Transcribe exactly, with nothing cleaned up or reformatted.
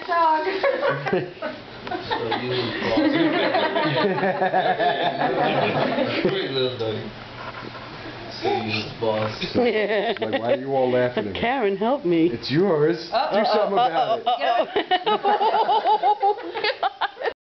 dog. So you Great little doggy. So you boss. Like, why are you all laughing at me? Karen, help me. It's yours. Oh, Do oh, something oh, about oh, it. oh, oh.